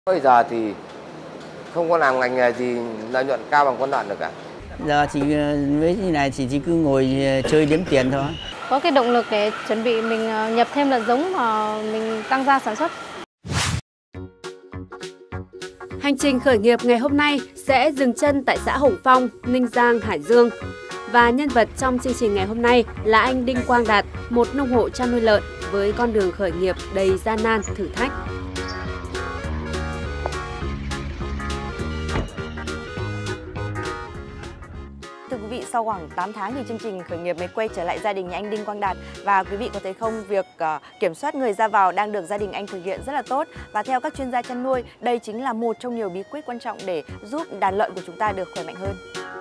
Bây giờ thì không có làm ngành nghề gì lợi nhuận cao bằng con lợn được cả. Giờ thì với như này chỉ cứ ngồi chơi đếm tiền thôi. Có cái động lực để chuẩn bị mình nhập thêm lợn giống mà mình tăng gia sản xuất. Hành trình khởi nghiệp ngày hôm nay sẽ dừng chân tại xã Hồng Phong, Ninh Giang, Hải Dương. Và nhân vật trong chương trình ngày hôm nay là anh Đinh Quang Đạt, một nông hộ chăn nuôi lợn với con đường khởi nghiệp đầy gian nan, thử thách. Thưa quý vị, sau khoảng 8 tháng thì chương trình khởi nghiệp mới quay trở lại gia đình nhà anh Đinh Quang Đạt. Và quý vị có thấy không, việc kiểm soát người ra vào đang được gia đình anh thực hiện rất là tốt. Và theo các chuyên gia chăn nuôi, đây chính là một trong nhiều bí quyết quan trọng để giúp đàn lợn của chúng ta được khỏe mạnh hơn.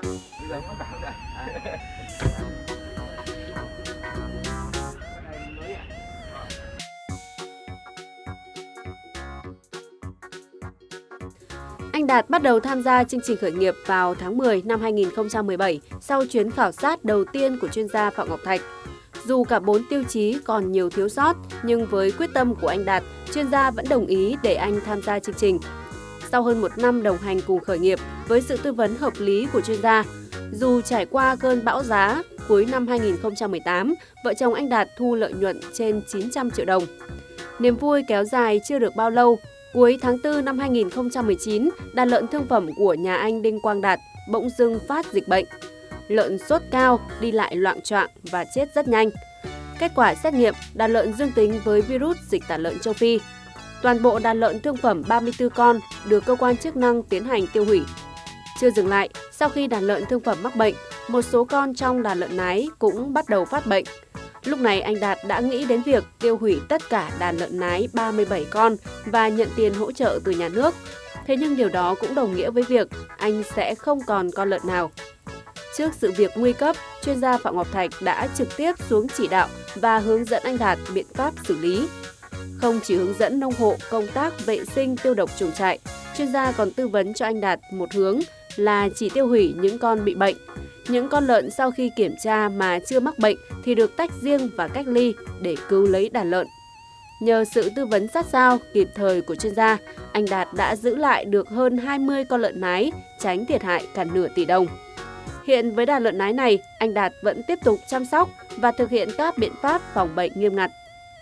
Anh Đạt bắt đầu tham gia chương trình khởi nghiệp vào tháng 10 năm 2017 sau chuyến khảo sát đầu tiên của chuyên gia Phạm Ngọc Thạch. Dù cả 4 tiêu chí còn nhiều thiếu sót, nhưng với quyết tâm của anh Đạt, chuyên gia vẫn đồng ý để anh tham gia chương trình. Sau hơn 1 năm đồng hành cùng khởi nghiệp, với sự tư vấn hợp lý của chuyên gia, dù trải qua cơn bão giá, cuối năm 2018, vợ chồng anh Đạt thu lợi nhuận trên 900 triệu đồng. Niềm vui kéo dài chưa được bao lâu. Cuối tháng 4 năm 2019, đàn lợn thương phẩm của nhà anh Đinh Quang Đạt bỗng dưng phát dịch bệnh. Lợn sốt cao, đi lại loạng choạng và chết rất nhanh. Kết quả xét nghiệm, đàn lợn dương tính với virus dịch tả lợn châu Phi. Toàn bộ đàn lợn thương phẩm 34 con được cơ quan chức năng tiến hành tiêu hủy. Chưa dừng lại, sau khi đàn lợn thương phẩm mắc bệnh, một số con trong đàn lợn nái cũng bắt đầu phát bệnh. Lúc này anh Đạt đã nghĩ đến việc tiêu hủy tất cả đàn lợn nái 37 con và nhận tiền hỗ trợ từ nhà nước. Thế nhưng điều đó cũng đồng nghĩa với việc anh sẽ không còn con lợn nào. Trước sự việc nguy cấp, chuyên gia Phạm Ngọc Thạch đã trực tiếp xuống chỉ đạo và hướng dẫn anh Đạt biện pháp xử lý. Không chỉ hướng dẫn nông hộ công tác vệ sinh tiêu độc chuồng trại, chuyên gia còn tư vấn cho anh Đạt một hướng là chỉ tiêu hủy những con bị bệnh. Những con lợn sau khi kiểm tra mà chưa mắc bệnh thì được tách riêng và cách ly để cứu lấy đàn lợn. Nhờ sự tư vấn sát sao, kịp thời của chuyên gia, anh Đạt đã giữ lại được hơn 20 con lợn nái, tránh thiệt hại cả nửa tỷ đồng. Hiện với đàn lợn nái này, anh Đạt vẫn tiếp tục chăm sóc và thực hiện các biện pháp phòng bệnh nghiêm ngặt.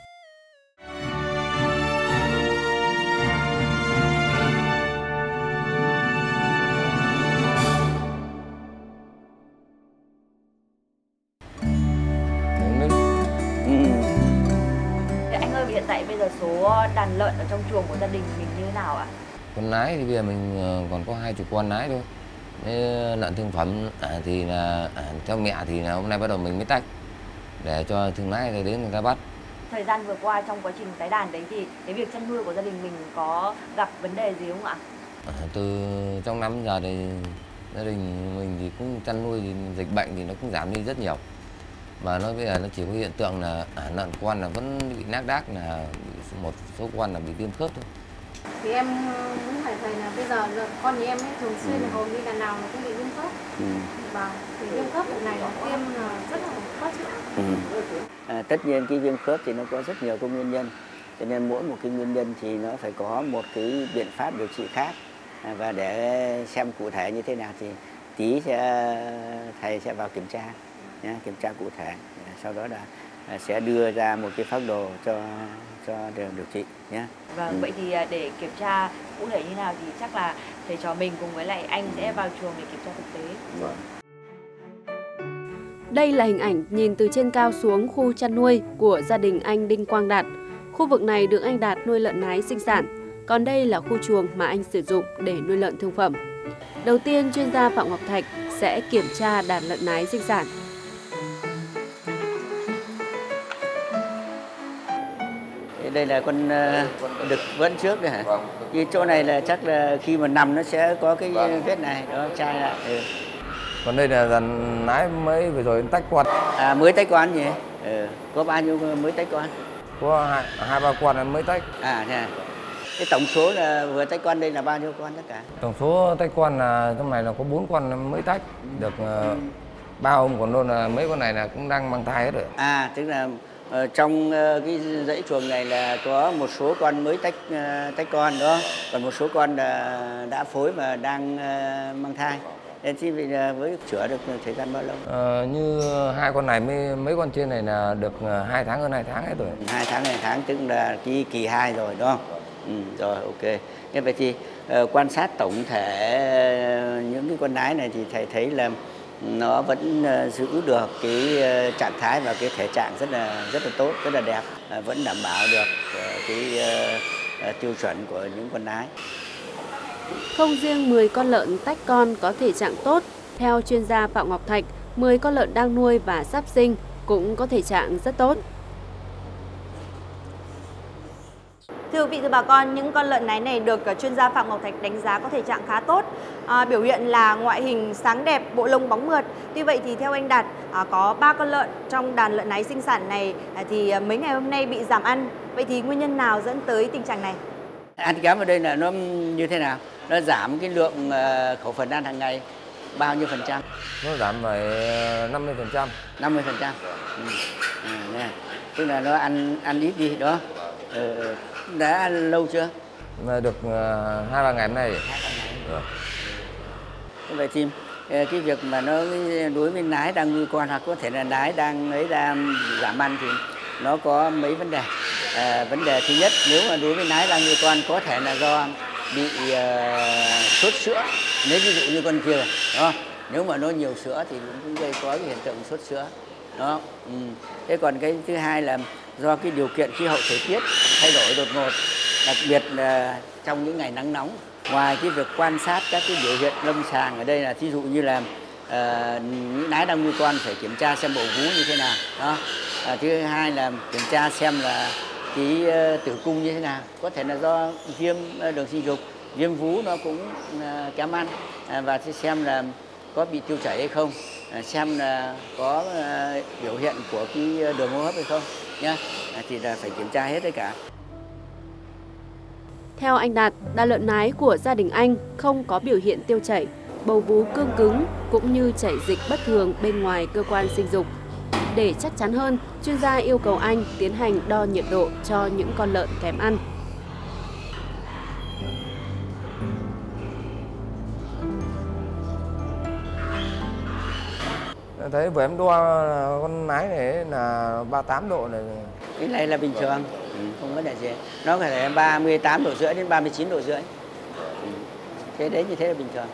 Anh ơi, hiện tại bây giờ số đàn lợn ở trong chuồng của gia đình mình như thế nào ạ? Con nái thì bây giờ mình còn có 20 con nái thôi. Lợn thương phẩm thì là theo mẹ thì là hôm nay bắt đầu mình mới tách để cho thương lái đến người ta bắt. Thời gian vừa qua trong quá trình tái đàn đấy thì cái việc chăn nuôi của gia đình mình có gặp vấn đề gì không ạ? Từ trong năm giờ thì gia đình mình thì cũng chăn nuôi thì dịch bệnh thì nó cũng giảm đi rất nhiều. Mà nó bây giờ nó chỉ có hiện tượng là lợn con là vẫn bị nác đác, là một số con là bị viêm khớp thôi. Thì em muốn hỏi thầy là bây giờ con nhà em ấy thường xuyên hầu như là nào nó cũng bị viêm khớp. Và thì viêm khớp này nó tiêm là rất là khó chịu. Tất nhiên cái viêm khớp thì nó có rất nhiều cái nguyên nhân. Cho nên mỗi một cái nguyên nhân thì nó phải có một cái biện pháp điều trị khác. Và để xem cụ thể như thế nào thì tí thầy sẽ vào kiểm tra. Kiểm tra cụ thể, sau đó là sẽ đưa ra một cái phác đồ cho điều trị nhé. Vâng, vậy thì để kiểm tra cụ thể như nào thì chắc là thầy trò mình cùng với lại anh sẽ vào chuồng để kiểm tra thực tế. Vâng. Đây là hình ảnh nhìn từ trên cao xuống khu chăn nuôi của gia đình anh Đinh Quang Đạt. Khu vực này được anh Đạt nuôi lợn nái sinh sản, còn đây là khu chuồng mà anh sử dụng để nuôi lợn thương phẩm. Đầu tiên, chuyên gia Phạm Ngọc Thạch sẽ kiểm tra đàn lợn nái sinh sản. Đây là con đực vẫn trước đấy hả? Cái chỗ này là chắc là khi mà nằm nó sẽ có cái vết này, đó chai lại. Còn đây là dàn nái mới vừa rồi tách con. Mới tách con nhỉ? Có bao nhiêu mới tách con? Có 2-3 con mới tách. Thế à? Cái tổng số là vừa tách con đây là bao nhiêu con tất cả? Tổng số tách con là trong này là có 4 con mới tách được 3 hôm, còn đâu là mấy con này là cũng đang mang thai hết rồi. Tức là Trong cái dãy chuồng này là có một số con mới tách con đó, còn một số con đã phối và đang mang thai. Nên thì với chữa được thời gian bao lâu? Như hai con này mấy con trên này là được 2 tháng hơn 2 tháng hết rồi. 2 tháng tức là cái kỳ 2 rồi đúng không? Rồi ok. Như vậy thì quan sát tổng thể những cái con nái này thì thầy thấy là nó vẫn giữ được cái trạng thái và cái thể trạng rất là tốt, rất là đẹp, vẫn đảm bảo được cái tiêu chuẩn của những con nái. Không riêng 10 con lợn tách con có thể trạng tốt, theo chuyên gia Phạm Ngọc Thạch, 10 con lợn đang nuôi và sắp sinh cũng có thể trạng rất tốt. Thưa quý vị, thưa bà con, những con lợn nái này được chuyên gia Phạm Ngọc Thạch đánh giá có thể trạng khá tốt. Biểu hiện là ngoại hình sáng đẹp, bộ lông bóng mượt. Tuy vậy thì theo anh Đạt, có 3 con lợn trong đàn lợn nái sinh sản này thì mấy ngày hôm nay bị giảm ăn. Vậy thì nguyên nhân nào dẫn tới tình trạng này? Ăn kém ở đây là nó như thế nào? Nó giảm cái lượng khẩu phần ăn hàng ngày bao nhiêu phần trăm? Nó giảm phải 50%. 50%. Tức là nó ăn ít đi đó. Đã ăn lâu chưa? Mà được 2-3 ngày hôm nay. Vậy thì cái việc mà nó đối với nái đang nuôi con hoặc có thể là nái đang giảm ăn thì nó có mấy vấn đề. Vấn đề thứ nhất, nếu mà đối với nái đang nuôi con có thể là do bị sốt sữa. Nếu ví dụ như con kia, đúng không? Nếu mà nó nhiều sữa thì cũng gây có cái hiện tượng sốt sữa. Đó. Thế còn cái thứ hai là do cái điều kiện khí hậu thời tiết thay đổi đột ngột, đặc biệt là trong những ngày nắng nóng. Ngoài cái việc quan sát các cái biểu hiện lâm sàng ở đây là ví dụ như là những nái đang nuôi con phải kiểm tra xem bầu vú như thế nào. Đó. Thứ hai là kiểm tra xem là cái tử cung như thế nào, có thể là do viêm đường sinh dục, viêm vú nó cũng kém ăn, và xem là có bị tiêu chảy hay không, xem là có biểu hiện của cái đường hô hấp hay không nhá, thì là phải kiểm tra hết tất cả. Theo anh Đạt, đàn lợn nái của gia đình anh không có biểu hiện tiêu chảy, bầu vú cương cứng cũng như chảy dịch bất thường bên ngoài cơ quan sinh dục. Để chắc chắn hơn, chuyên gia yêu cầu anh tiến hành đo nhiệt độ cho những con lợn kém ăn. Thấy vừa em đo con nái này là 38 độ này. Cái này là bình thường, không vấn đề gì. Nó có thể 38 độ rưỡi đến 39 độ rưỡi. Thế đấy, như thế là bình thường.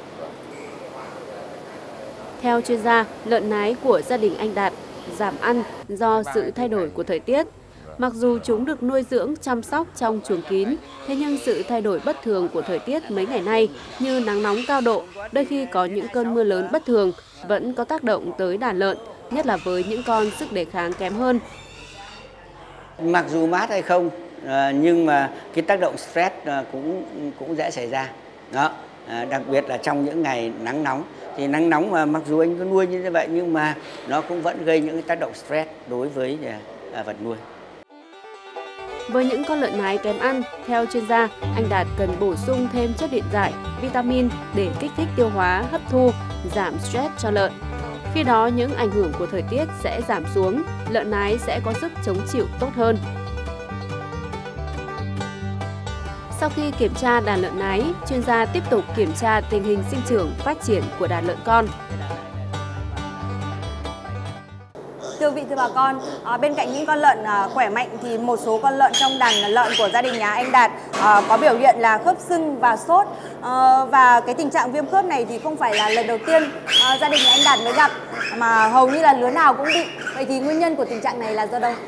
Theo chuyên gia, lợn nái của gia đình anh Đạt giảm ăn do sự thay đổi của thời tiết. Mặc dù chúng được nuôi dưỡng, chăm sóc trong chuồng kín, thế nhưng sự thay đổi bất thường của thời tiết mấy ngày nay như nắng nóng cao độ, đôi khi có những cơn mưa lớn bất thường vẫn có tác động tới đàn lợn, nhất là với những con sức đề kháng kém hơn. Mặc dù mát hay không, nhưng mà cái tác động stress cũng dễ xảy ra. Đó, đặc biệt là trong những ngày nắng nóng. Thì nắng nóng mà mặc dù anh có nuôi như vậy nhưng mà nó cũng vẫn gây những cái tác động stress đối với vật nuôi. Với những con lợn nái kém ăn, theo chuyên gia, anh Đạt cần bổ sung thêm chất điện giải, vitamin để kích thích tiêu hóa, hấp thu, giảm stress cho lợn. Khi đó, những ảnh hưởng của thời tiết sẽ giảm xuống, lợn nái sẽ có sức chống chịu tốt hơn. Sau khi kiểm tra đàn lợn nái, chuyên gia tiếp tục kiểm tra tình hình sinh trưởng, phát triển của đàn lợn con. Thưa quý vị, thưa bà con, bên cạnh những con lợn khỏe mạnh thì một số con lợn trong đàn lợn của gia đình nhà anh Đạt có biểu hiện là khớp sưng và sốt. Và cái tình trạng viêm khớp này thì không phải là lần đầu tiên gia đình nhà anh Đạt mới gặp, mà hầu như là lứa nào cũng bị. Vậy thì nguyên nhân của tình trạng này là do đâu?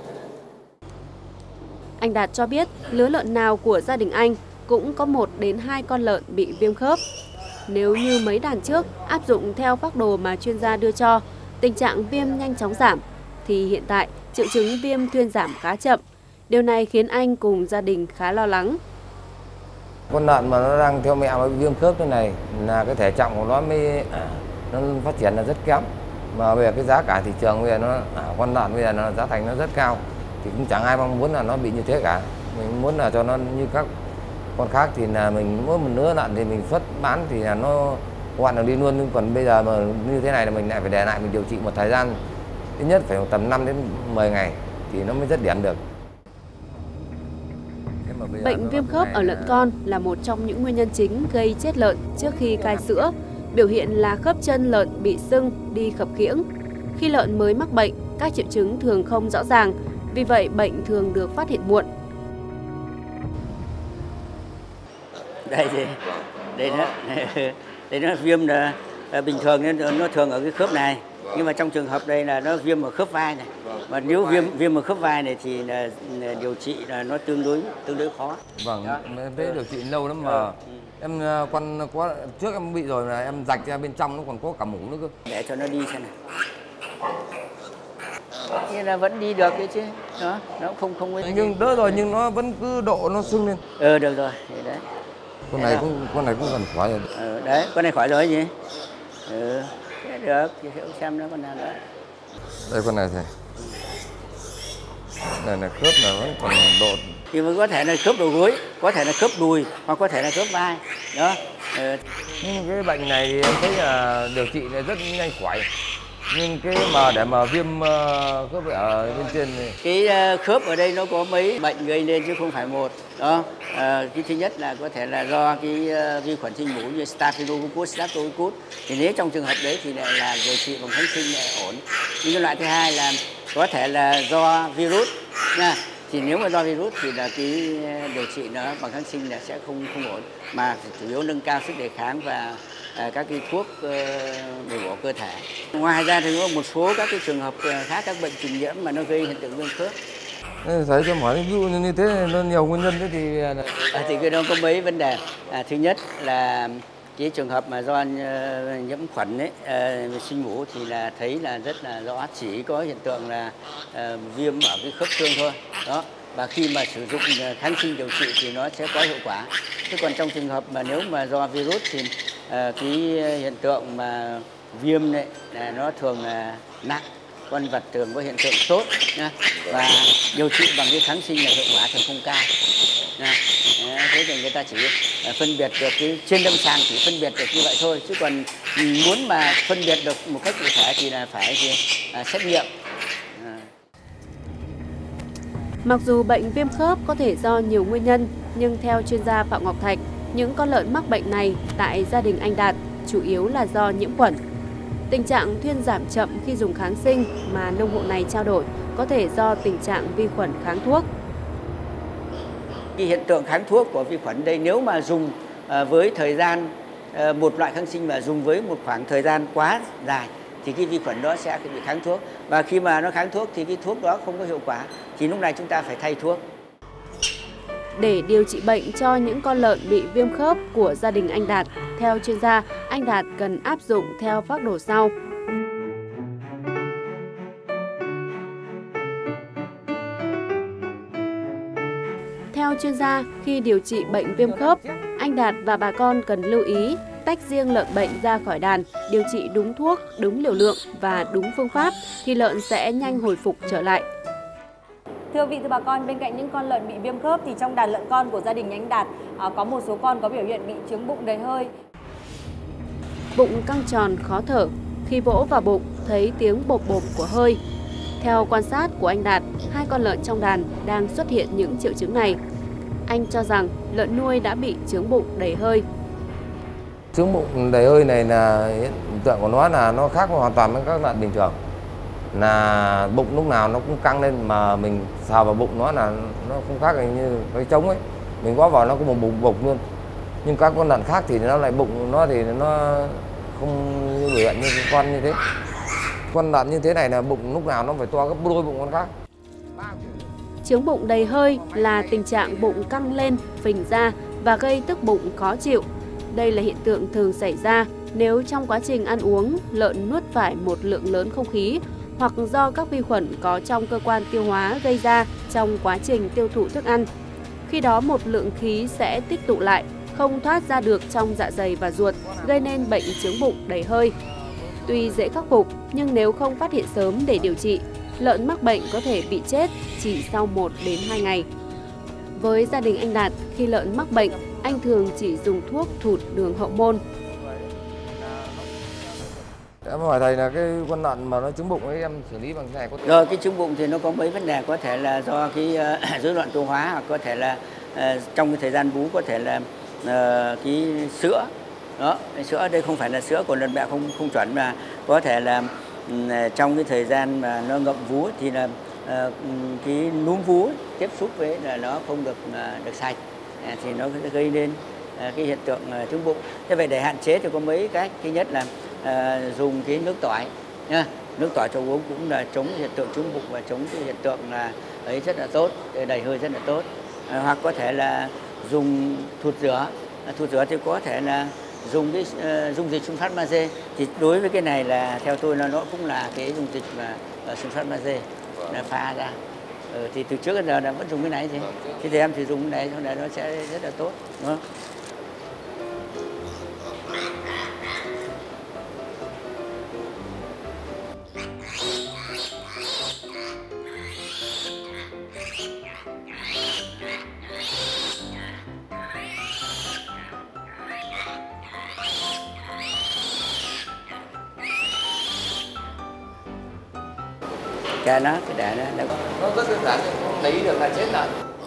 Anh Đạt cho biết lứa lợn nào của gia đình anh cũng có 1 đến 2 con lợn bị viêm khớp. Nếu như mấy đàn trước áp dụng theo phác đồ mà chuyên gia đưa cho, tình trạng viêm nhanh chóng giảm, thì hiện tại triệu chứng viêm thuyên giảm khá chậm. Điều này khiến anh cùng gia đình khá lo lắng. Con lợn mà nó đang theo mẹ với viêm khớp như này là cái thể trạng của nó nó phát triển là rất kém. Mà về cái giá cả thị trường bây giờ con lợn bây giờ nó giá thành nó rất cao, thì cũng chẳng ai mong muốn là nó bị như thế cả. Mình muốn là cho nó như các con khác thì là mình mỗi một lứa lợn thì mình xuất bán thì là nó gọn được đi luôn. Nhưng còn bây giờ mà như thế này là mình lại phải để lại mình điều trị một thời gian ít nhất phải tầm 5 đến 10 ngày thì nó mới dứt điểm được. Bệnh viêm khớp ở lợn con là một trong những nguyên nhân chính gây chết lợn trước khi cai sữa. Biểu hiện là khớp chân lợn bị sưng, đi khập khiễng. Khi lợn mới mắc bệnh, các triệu chứng thường không rõ ràng, vì vậy bệnh thường được phát hiện muộn. Đây nó viêm là bình thường, nó thường ở cái khớp này, nhưng mà trong trường hợp đây là nó viêm ở khớp vai này. Và nếu viêm ở khớp vai này thì là điều trị là nó tương đối khó. Vâng, thế điều trị lâu lắm mà em có trước em bị rồi là em rạch ra bên trong nó còn có cả mủ nữa cơ. Để cho nó đi xem này. Thế là vẫn đi được đấy chứ. Đó, nó không nhưng đỡ rồi nhưng nó vẫn cứ độ nó sưng lên. Được rồi, đấy. Con này cũng gần khỏi rồi. Đấy, con này khỏi rồi gì? Được, thì xem nó con nào nữa. Đây con này thì này là khớp là vẫn còn độ. Thì có thể là khớp đầu gối, có thể là khớp đùi, hoặc có thể là khớp vai. Đó. Nhưng cái bệnh này thì em thấy là điều trị này rất nhanh khỏi. Nhưng cái mà để mà viêm khớp ở bên trên này. Cái khớp ở đây nó có mấy bệnh gây nên chứ không phải một. Đó. Cái thứ nhất là có thể là do cái vi khuẩn sinh mủ như Staphylococcus, Streptococcus. Thì nếu trong trường hợp đấy thì lại là điều trị bằng kháng sinh lại ổn. Nhưng cái loại thứ hai là có thể là do virus nha. Thì nếu mà do virus thì là cái điều trị nó bằng kháng sinh là sẽ không ổn, mà chủ yếu nâng cao sức đề kháng và các cái thuốc bồi bổ cơ thể. Ngoài ra thì có một số các cái trường hợp khác, các bệnh truyền nhiễm mà nó gây hiện tượng viêm khớp. Thấy cho hỏi ví dụ như thế nó nhiều nguyên nhân thế thì cái đó có mấy vấn đề. Thứ nhất là cái trường hợp mà do nhiễm khuẩn ấy, sinh mủ thì là thấy là rất là rõ, chỉ có hiện tượng là viêm ở cái khớp xương thôi. Đó. Và khi mà sử dụng kháng sinh điều trị thì nó sẽ có hiệu quả. Thế còn trong trường hợp mà nếu mà do virus thì cái hiện tượng mà viêm này là nó thường là nặng, con vật thường có hiện tượng sốt nha. Và điều trị bằng cái kháng sinh là hiệu quả thường không cao. Thế thì người ta chỉ phân biệt được cái trên lâm sàng chỉ phân biệt được như vậy thôi, chứ còn muốn mà phân biệt được một cách cụ thể thì là phải xét nghiệm. Mặc dù bệnh viêm khớp có thể do nhiều nguyên nhân, nhưng theo chuyên gia Phạm Ngọc Thạch, những con lợn mắc bệnh này tại gia đình anh Đạt chủ yếu là do nhiễm khuẩn. Tình trạng thuyên giảm chậm khi dùng kháng sinh mà nông hộ này trao đổi có thể do tình trạng vi khuẩn kháng thuốc. Cái hiện tượng kháng thuốc của vi khuẩn đây, nếu mà dùng với thời gian một loại kháng sinh mà dùng với một khoảng thời gian quá dài thì cái vi khuẩn đó sẽ bị kháng thuốc, và khi mà nó kháng thuốc thì cái thuốc đó không có hiệu quả thì lúc này chúng ta phải thay thuốc. Để điều trị bệnh cho những con lợn bị viêm khớp của gia đình anh Đạt, theo chuyên gia, anh Đạt cần áp dụng theo phác đồ sau. Theo chuyên gia, khi điều trị bệnh viêm khớp, anh Đạt và bà con cần lưu ý tách riêng lợn bệnh ra khỏi đàn, điều trị đúng thuốc, đúng liều lượng và đúng phương pháp thì lợn sẽ nhanh hồi phục trở lại. Thưa vị, thưa bà con, bên cạnh những con lợn bị viêm khớp thì trong đàn lợn con của gia đình anh Đạt có một số con có biểu hiện bị chướng bụng đầy hơi. Bụng căng tròn, khó thở, khi vỗ vào bụng thấy tiếng bộp bộp của hơi. Theo quan sát của anh Đạt, hai con lợn trong đàn đang xuất hiện những triệu chứng này. Anh cho rằng lợn nuôi đã bị chướng bụng đầy hơi. Chướng bụng đầy hơi này là hiện tượng của nó là nó khác hoàn toàn với các lợn bình thường. Là bụng lúc nào nó cũng căng lên, mà mình sờ vào bụng nó là nó không khác như cái trống ấy. Mình gõ vào nó có một bụng bục luôn. Nhưng các con lợn khác thì nó lại bụng nó thì nó không biểu hiện như con như thế. Con lợn như thế này là bụng lúc nào nó phải to gấp đôi bụng con khác. Chướng bụng đầy hơi là tình trạng bụng căng lên, phình ra và gây tức bụng khó chịu. Đây là hiện tượng thường xảy ra nếu trong quá trình ăn uống, lợn nuốt phải một lượng lớn không khí hoặc do các vi khuẩn có trong cơ quan tiêu hóa gây ra trong quá trình tiêu thụ thức ăn. Khi đó một lượng khí sẽ tích tụ lại, không thoát ra được trong dạ dày và ruột, gây nên bệnh chướng bụng đầy hơi. Tuy dễ khắc phục, nhưng nếu không phát hiện sớm để điều trị, lợn mắc bệnh có thể bị chết chỉ sau 1 đến 2 ngày. Với gia đình anh Đạt, khi lợn mắc bệnh, anh thường chỉ dùng thuốc thụt đường hậu môn. Em hỏi thầy là cái con lợn mà nó trứng bụng ấy em xử lý bằng cái này có thể... Rồi cái trứng bụng thì nó có mấy vấn đề, có thể là do cái rối loạn tiêu hóa, hoặc có thể là trong cái thời gian bú có thể là cái sữa. Đó, sữa ở đây không phải là sữa của lợn mẹ không chuẩn, mà có thể là trong cái thời gian mà nó ngậm vú thì là cái núm vú tiếp xúc với là nó không được sạch, thì nó sẽ gây nên cái hiện tượng trứng bụng. Thế vậy để hạn chế thì có mấy cách. Thứ nhất là dùng cái nước tỏi nha. Nước tỏi cho uống cũng là chống hiện tượng trứng bụng và chống cái hiện tượng là ấy rất là tốt, đầy hơi rất là tốt. Hoặc có thể là dùng thụt rửa. Thụt rửa thì có thể là dùng cái dung dịch sunfat magie. Thì đối với cái này là theo tôi là nó cũng là cái dung dịch mà sunfat magie là pha ra. Thì từ trước đến giờ là vẫn dùng cái này chứ. Thì em thì dùng cái này, sau này nó sẽ rất là tốt, đúng không? Cho nó cái để nó rất đơn giản, không lấy được là chết lợn.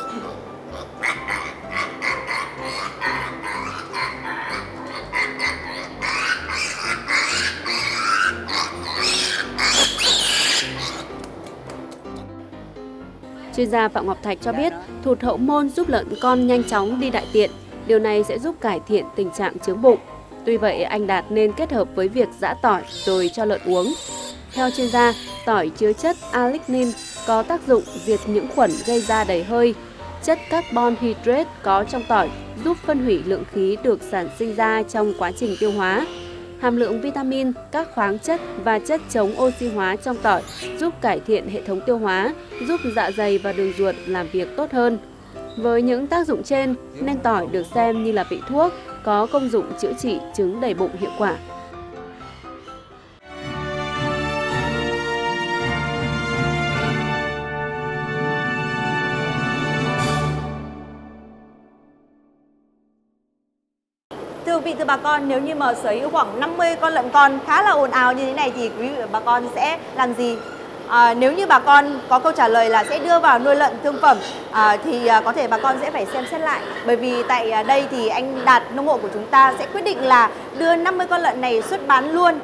Chuyên gia Phạm Ngọc Thạch cho biết, thụt hậu môn giúp lợn con nhanh chóng đi đại tiện. Điều này sẽ giúp cải thiện tình trạng chướng bụng. Tuy vậy, anh Đạt nên kết hợp với việc giã tỏi rồi cho lợn uống. Theo chuyên gia, tỏi chứa chất alignin có tác dụng diệt những khuẩn gây ra đầy hơi. Chất carbon hydrate có trong tỏi giúp phân hủy lượng khí được sản sinh ra trong quá trình tiêu hóa. Hàm lượng vitamin, các khoáng chất và chất chống oxy hóa trong tỏi giúp cải thiện hệ thống tiêu hóa, giúp dạ dày và đường ruột làm việc tốt hơn. Với những tác dụng trên, nên tỏi được xem như là vị thuốc, có công dụng chữa trị chứng đầy bụng hiệu quả. Thưa quý vị, thưa bà con, nếu như mà sở hữu khoảng 50 con lợn con khá là ồn ào như thế này thì quý vị và bà con sẽ làm gì? Nếu như bà con có câu trả lời là sẽ đưa vào nuôi lợn thương phẩm thì có thể bà con sẽ phải xem xét lại. Bởi vì tại đây thì anh Đạt, nông hộ của chúng ta sẽ quyết định là đưa 50 con lợn này xuất bán luôn.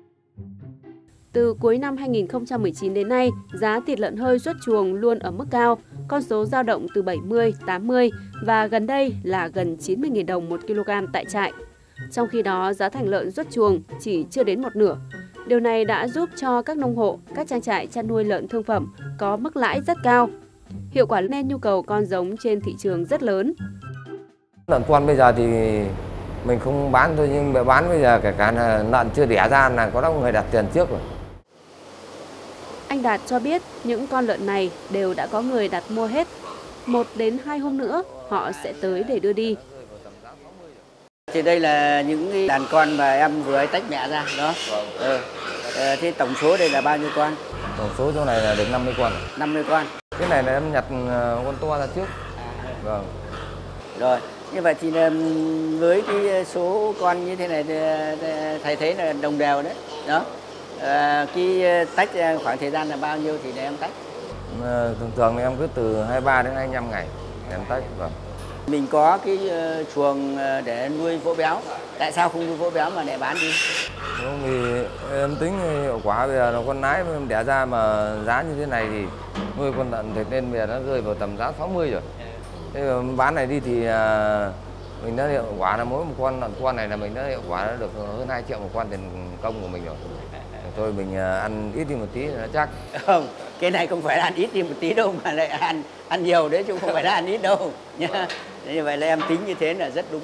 Từ cuối năm 2019 đến nay, giá thịt lợn hơi xuất chuồng luôn ở mức cao, con số dao động từ 70, 80 và gần đây là gần 90.000 đồng 1 kg tại trại. Trong khi đó, giá thành lợn xuất chuồng chỉ chưa đến một nửa. Điều này đã giúp cho các nông hộ, các trang trại chăn nuôi lợn thương phẩm có mức lãi rất cao. Hiệu quả nên nhu cầu con giống trên thị trường rất lớn. Lợn con bây giờ thì mình không bán thôi, nhưng mà bán bây giờ kể cả là lợn chưa đẻ ra là có đông người đặt tiền trước rồi. Anh Đạt cho biết những con lợn này đều đã có người đặt mua hết. 1 đến 2 hôm nữa họ sẽ tới để đưa đi. Thì đây là những cái đàn con mà em vừa tách mẹ ra đó. Thế tổng số đây là bao nhiêu con? Tổng số chỗ này là được 50 con. 50 con. Cái này là em nhặt con to ra trước. Vâng. Rồi, như vậy thì với cái số con như thế này thầy thấy là đồng đều đấy. Đó. Cái tách khoảng thời gian là bao nhiêu thì để em tách? Thường thường thì em cứ từ 23 đến 25 ngày để em tách. Vâng. Mình có cái chuồng để nuôi vỗ béo. Tại sao không nuôi vỗ béo mà để bán đi? Không, thì em tính hiệu quả bây giờ là con nái em đẻ ra mà giá như thế này thì nuôi con lợn thịt nên bây giờ nó rơi vào tầm giá 60 rồi. Thế mà bán này đi thì mình đã hiệu quả là mỗi một con lợn con này là mình đã hiệu quả được hơn 2 triệu một con tiền công của mình rồi. Thôi mình ăn ít đi một tí là chắc. Không, cái này không phải là ăn ít đi một tí đâu mà lại ăn nhiều đấy chứ không phải là ăn ít đâu nhá. Như vậy là em tính như thế là rất đúng.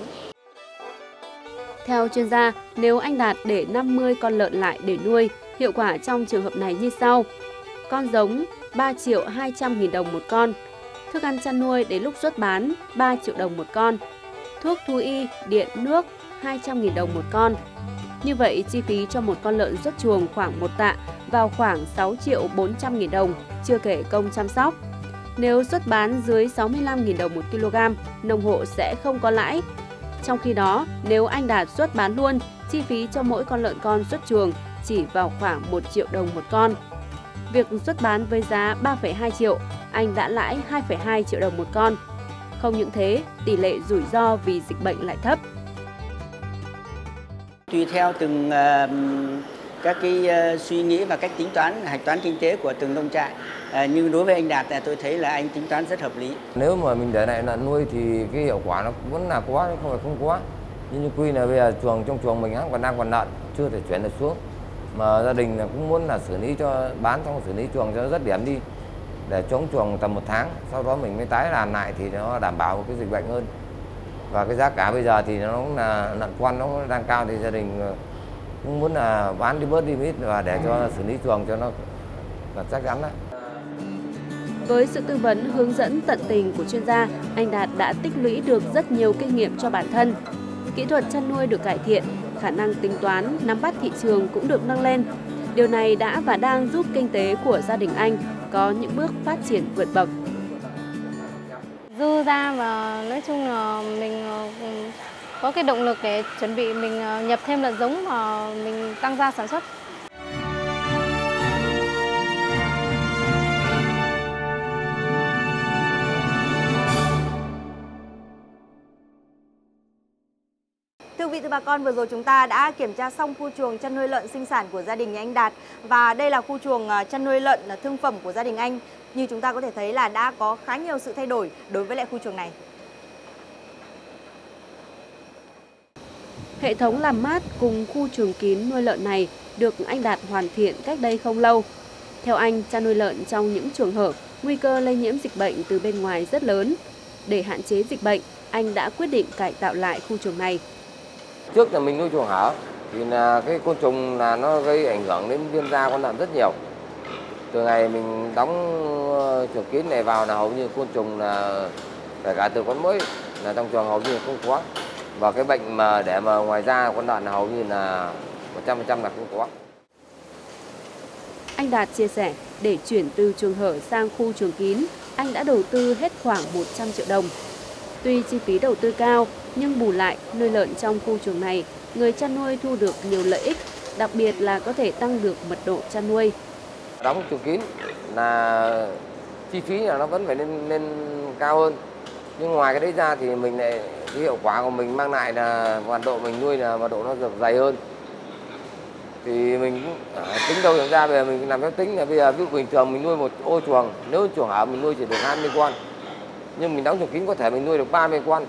Theo chuyên gia, nếu anh Đạt để 50 con lợn lại để nuôi, hiệu quả trong trường hợp này như sau. Con giống 3.200.000 đồng một con. Thức ăn chăn nuôi đến lúc xuất bán 3 triệu đồng một con. Thuốc thú y, điện, nước 200.000 đồng một con. Như vậy, chi phí cho một con lợn xuất chuồng khoảng 1 tạ vào khoảng 6.400.000 đồng, chưa kể công chăm sóc. Nếu xuất bán dưới 65.000 đồng 1 kg, nông hộ sẽ không có lãi. Trong khi đó, nếu anh Đạt xuất bán luôn, chi phí cho mỗi con lợn con xuất chuồng chỉ vào khoảng 1 triệu đồng một con. Việc xuất bán với giá 3,2 triệu, anh đã lãi 2,2 triệu đồng một con. Không những thế, tỷ lệ rủi ro vì dịch bệnh lại thấp. Tùy theo từng các cái suy nghĩ và cách tính toán, hạch toán kinh tế của từng nông trại. Nhưng đối với anh Đạt là tôi thấy là anh tính toán rất hợp lý. Nếu mà mình để lại lợn nuôi thì cái hiệu quả nó vẫn là có, không phải không có. Nhưng như quy là bây giờ trong chuồng mình còn đang lợn, chưa thể chuyển được xuống. Mà gia đình là cũng muốn là xử lý cho bán xong xử lý chuồng cho nó dứt điểm đi, để chống chuồng tầm 1 tháng, sau đó mình mới tái đàn lại thì nó đảm bảo cái dịch bệnh hơn. Và cái giá cả bây giờ thì nó cũng là lợn con nó đang cao thì gia đình cũng muốn là bán đi bớt đi ít và để cho xử lý chuồng cho nó là chắc chắn đấy. Với sự tư vấn hướng dẫn tận tình của chuyên gia, anh Đạt đã tích lũy được rất nhiều kinh nghiệm cho bản thân. Kỹ thuật chăn nuôi được cải thiện, khả năng tính toán, nắm bắt thị trường cũng được nâng lên. Điều này đã và đang giúp kinh tế của gia đình anh có những bước phát triển vượt bậc. Dư ra và nói chung là mình có cái động lực để chuẩn bị mình nhập thêm lợn giống và mình tăng gia sản xuất. Thưa quý vị, thưa bà con, vừa rồi chúng ta đã kiểm tra xong khu chuồng chăn nuôi lợn sinh sản của gia đình nhà anh Đạt. Và đây là khu chuồng chăn nuôi lợn thương phẩm của gia đình anh. Như chúng ta có thể thấy là đã có khá nhiều sự thay đổi đối với lại khu chuồng này. Hệ thống làm mát cùng khu chuồng kín nuôi lợn này được anh Đạt hoàn thiện cách đây không lâu. Theo anh, chăn nuôi lợn trong những chuồng hở, nguy cơ lây nhiễm dịch bệnh từ bên ngoài rất lớn. Để hạn chế dịch bệnh, anh đã quyết định cải tạo lại khu chuồng này. Trước là mình nuôi chuồng hở thì là cái côn trùng là nó gây ảnh hưởng đến viêm da con lợn rất nhiều. Từ ngày mình đóng chuồng kín này vào là hầu như côn trùng là kể cả từ con muỗi là trong chuồng hầu như không có. Và cái bệnh mà để mà ngoài da con lợn là hầu như là 100% là không có. Anh Đạt chia sẻ, để chuyển từ chuồng hở sang khu chuồng kín, anh đã đầu tư hết khoảng 100 triệu đồng. Tuy chi phí đầu tư cao, nhưng bù lại nuôi lợn trong khu chuồng này, người chăn nuôi thu được nhiều lợi ích, đặc biệt là có thể tăng được mật độ chăn nuôi. Đóng chuồng kín là chi phí là nó vẫn phải lên cao hơn. Nhưng ngoài cái đấy ra thì mình lại cái hiệu quả của mình mang lại là mật độ mình nuôi là mật độ nó được dày hơn. Thì mình tính đâu được ra, bây giờ mình làm phép tính là bây giờ ví dụ bình thường mình nuôi một ô chuồng, nếu chuồng hở mình nuôi chỉ được 20 con. Nhưng mình đóng chuồng kín có thể mình nuôi được 30 con.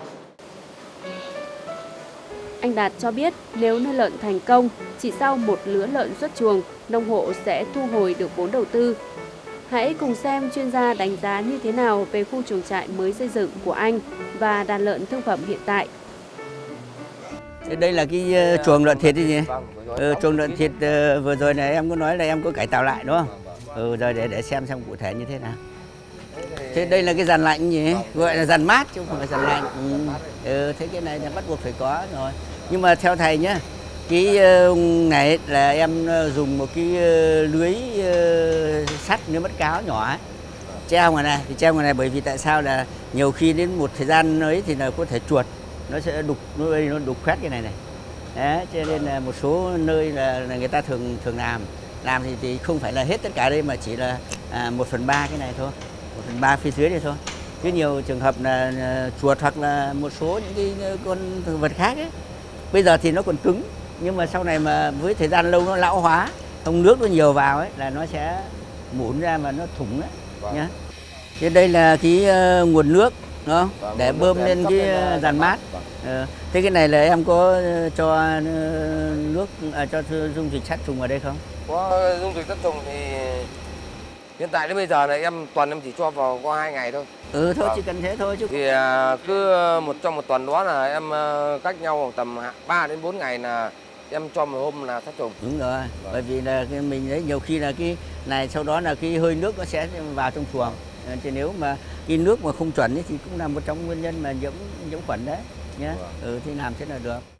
Anh Đạt cho biết nếu nuôi lợn thành công, chỉ sau một lứa lợn xuất chuồng, nông hộ sẽ thu hồi được vốn đầu tư. Hãy cùng xem chuyên gia đánh giá như thế nào về khu chuồng trại mới xây dựng của anh và đàn lợn thương phẩm hiện tại. Đây là cái chuồng lợn thịt gì? Chuồng lợn thịt vừa rồi này em có nói là em có cải tạo lại đúng không? Rồi để xem cụ thể như thế nào. Thế đây là cái dàn lạnh gì? Gọi là dàn mát chứ không phải dàn lạnh. Thế cái này là bắt buộc phải có rồi. Nhưng mà theo thầy nhá, cái này là em dùng một cái lưới sắt lưới mất cáo nhỏ ấy, treo ngoài này. Thì treo ngoài này bởi vì tại sao là nhiều khi đến một thời gian ấy thì là có thể chuột nó sẽ đục, nó đục khoét cái này này. Đấy, cho nên là một số nơi là người ta thường làm thì không phải là hết tất cả đây mà chỉ là 1/3 cái này thôi, 1/3 phía dưới này thôi. Chứ nhiều trường hợp là chuột hoặc là một số những cái con thực vật khác ấy, bây giờ thì nó còn cứng, nhưng mà sau này mà với thời gian lâu nó lão hóa, không nước nó nhiều vào ấy là nó sẽ mủn ra mà nó thủng đấy nhá. Thế đây là cái nguồn nước đó, để bơm lên cái dàn mát. Thế cái này là em có cho nước cho dung dịch sát trùng vào đây không? Có dung dịch sát trùng thì hiện tại đến bây giờ này em chỉ cho vào có 2 ngày thôi. Thôi chỉ cần thế thôi chứ. Thì cứ trong một tuần đó là em cách nhau tầm 3 đến 4 ngày là em cho một hôm là sát trùng. Đúng rồi, bởi vì là mình đấy nhiều khi là cái này sau đó là cái hơi nước nó sẽ vào trong chuồng. Thì nếu mà cái nước mà không chuẩn ấy, thì cũng là một trong nguyên nhân mà nhiễm khuẩn đấy nhé. Thì làm thế là được.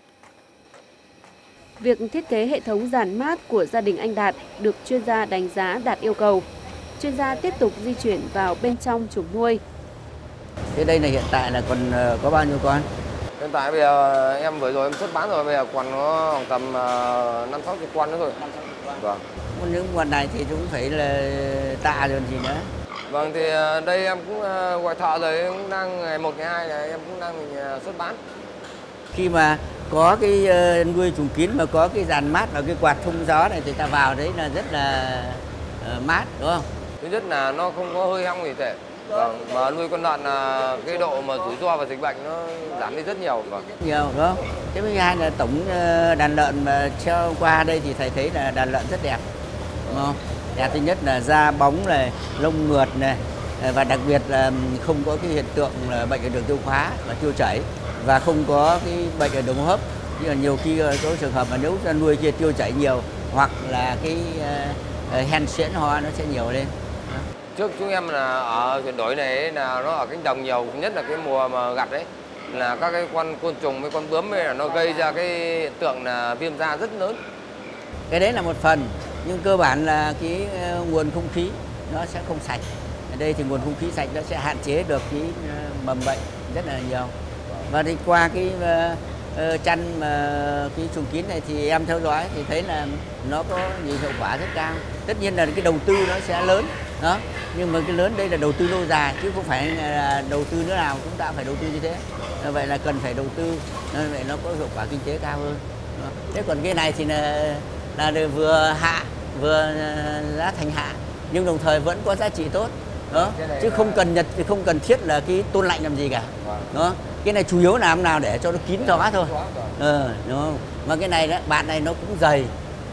Việc thiết kế hệ thống dàn mát của gia đình anh Đạt được chuyên gia đánh giá đạt yêu cầu. Chuyên gia tiếp tục di chuyển vào bên trong chuồng nuôi. Thế đây là hiện tại là còn có bao nhiêu con? Hiện tại bây giờ em vừa rồi em xuất bán rồi, bây giờ còn có khoảng tầm 5-6 chục con nữa thôi. Vâng. Những con này thì cũng phải là tạ rồi gì nữa. Vâng, thì đây em cũng gọi thợ rồi, em cũng đang ngày 1, ngày 2 là em cũng đang xuất bán. Khi mà có cái nuôi chuồng kín mà có cái dàn mát và cái quạt thông gió này thì ta vào đấy là rất là mát, đúng không? Thứ nhất là nó không có hơi hong gì tệ. Vâng, mà nuôi con lợn là cái độ mà rủi ro và dịch bệnh nó giảm đi rất nhiều. Vâng. Nhiều, đúng không? Cái thứ hai là tổng đàn lợn mà treo qua đây thì thầy thấy là đàn lợn rất đẹp, đúng không? Đẹp thứ nhất là da bóng này, lông mượt này, và đặc biệt là không có cái hiện tượng là bệnh ở đường tiêu hóa và tiêu chảy, và không có cái bệnh ở đường hô hấp. Chứ là nhiều khi có trường hợp mà nếu nuôi kia tiêu chảy nhiều hoặc là cái hen suyễn ho nó sẽ nhiều lên. Trước chúng em là ở chuyển đổi này ấy, là nó ở cánh đồng nhiều, nhất là cái mùa mà gặt đấy, là các cái con côn trùng với con bướm ấy là nó gây ra cái hiện tượng là viêm da rất lớn. Cái đấy là một phần, nhưng cơ bản là cái nguồn không khí nó sẽ không sạch. Ở đây thì nguồn không khí sạch nó sẽ hạn chế được cái mầm bệnh rất là nhiều. Và thì qua cái chăn mà cái chuồng kín này thì em theo dõi thì thấy là nó có nhiều hiệu quả rất cao. Tất nhiên là cái đầu tư nó sẽ lớn đó, nhưng mà cái lớn đây là đầu tư lâu dài chứ không phải là đầu tư nữa nào chúng ta phải đầu tư như thế. Vậy là cần phải đầu tư, vậy nó có hiệu quả kinh tế cao hơn. Đó. Thế còn cái này thì là vừa hạ vừa giá thành hạ, nhưng đồng thời vẫn có giá trị tốt. Đó, chứ không cần thiết là cái tôn lạnh làm gì cả. Đó, cái này chủ yếu làm nào để cho nó kín gió thôi. Đúng không? Mà cái này đó, bạn này nó cũng dày,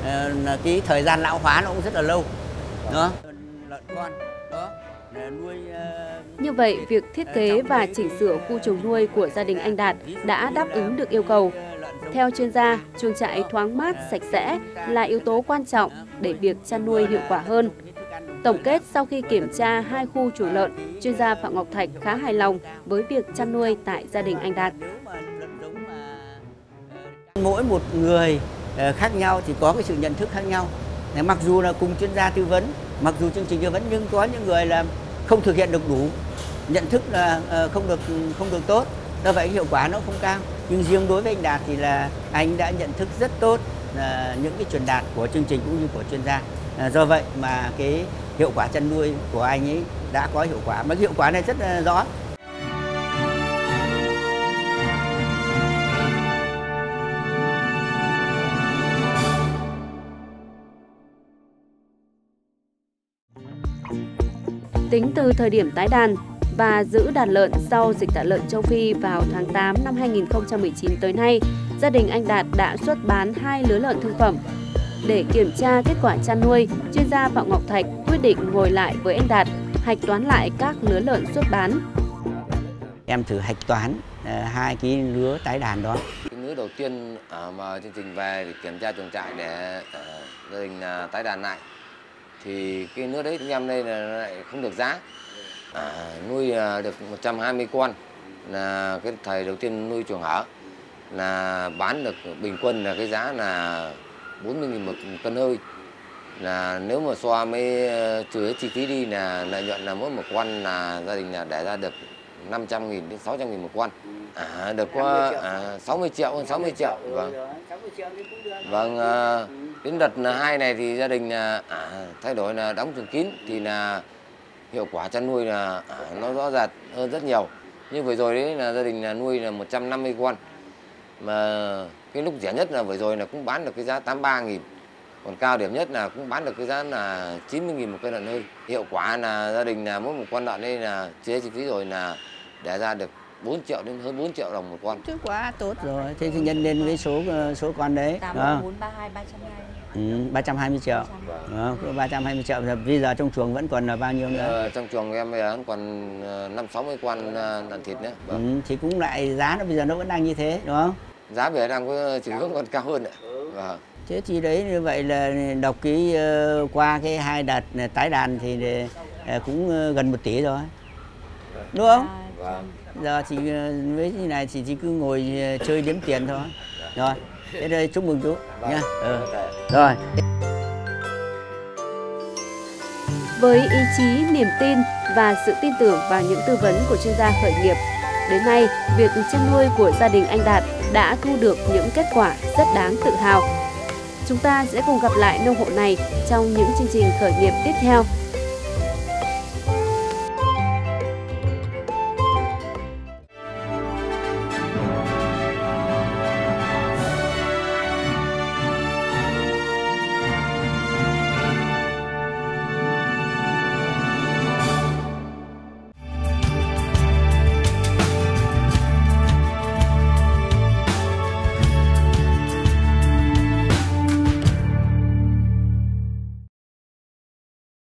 cái thời gian lão hóa nó cũng rất là lâu. Đó, lợn con đó nuôi. Như vậy, việc thiết kế và chỉnh sửa khu chuồng nuôi của gia đình anh Đạt đã đáp ứng được yêu cầu. Theo chuyên gia, chuồng trại thoáng mát, sạch sẽ là yếu tố quan trọng để việc chăn nuôi hiệu quả hơn. Tổng kết sau khi kiểm tra 2 khu chuồng lợn, chuyên gia Phạm Ngọc Thạch khá hài lòng với việc chăn nuôi tại gia đình anh Đạt. Mỗi một người khác nhau thì có cái sự nhận thức khác nhau. Mặc dù là cùng chuyên gia tư vấn, mặc dù chương trình tư vấn, nhưng có những người là không thực hiện được đủ, nhận thức là không được tốt, do vậy hiệu quả nó không cao. Nhưng riêng đối với anh Đạt thì là anh đã nhận thức rất tốt những cái truyền đạt của chương trình cũng như của chuyên gia. Do vậy mà cái hiệu quả chăn nuôi của anh ấy đã có hiệu quả, mà cái hiệu quả này rất là rõ. Tính từ thời điểm tái đàn và giữ đàn lợn sau dịch tả lợn châu Phi vào tháng 8 năm 2019 tới nay, gia đình anh Đạt đã xuất bán 2 lứa lợn thương phẩm. Để kiểm tra kết quả chăn nuôi, chuyên gia Phạm Ngọc Thạch quyết định ngồi lại với anh Đạt, hạch toán lại các lứa lợn xuất bán. Em thử hạch toán 2 cái lứa tái đàn đó. Cái lứa đầu tiên mà chương trình về để kiểm tra chuồng trại để gia đình tái đàn lại, thì cái lứa đấy chúng em đây là lại không được giá. Nuôi được 120 con, là cái thời đầu tiên nuôi chuồng hở, là bán được bình quân là cái giá là 40.000 một cân hơi. Là nếu mà so với trừ hết chi phí đi là lợi nhuận là mỗi một con là gia đình là để ra được 500.000 đến 600.000 một con. Được có 60 triệu hơn 60 triệu. Vâng, đến đợt 2 này thì gia đình thay đổi là đóng chuồng kín thì là hiệu quả chăn nuôi là nó rõ rệt hơn rất nhiều. Nhưng vừa rồi đấy là gia đình là nuôi là 150 con. Mà cái lúc rẻ nhất là vừa rồi là cũng bán được cái giá 83.000. Còn cao điểm nhất là cũng bán được cái giá là 90.000 một cân lợn hơi. Hiệu quả là gia đình là mỗi một con lợn đây là chế chi phí rồi là để ra được 4 triệu đến hơn 4 triệu đồng một con. Chứ quá tốt rồi. Thế thì nhân lên với số con đấy. 8432 320. 320 triệu. Đó, 320 triệu. Bây giờ trong chuồng vẫn còn là bao nhiêu nữa? Trong chuồng em bây giờ còn 50-60 con lợn thịt nữa. Thì cũng lại giá nó bây giờ nó vẫn đang như thế, đúng không? Giá về đang có chỉ hướng còn cao hơn ạ. Thế thì đấy, như vậy là đọc cái qua cái 2 đợt tái đàn thì cũng gần 1 tỷ rồi, đúng không? Giờ thì với như này thì chỉ cứ ngồi chơi đếm tiền thôi. Rồi, thế đây chúc mừng chú nha. Rồi. Với ý chí, niềm tin và sự tin tưởng vào những tư vấn của chuyên gia khởi nghiệp, đến nay, việc chăn nuôi của gia đình anh Đạt đã thu được những kết quả rất đáng tự hào. Chúng ta sẽ cùng gặp lại nông hộ này trong những chương trình khởi nghiệp tiếp theo.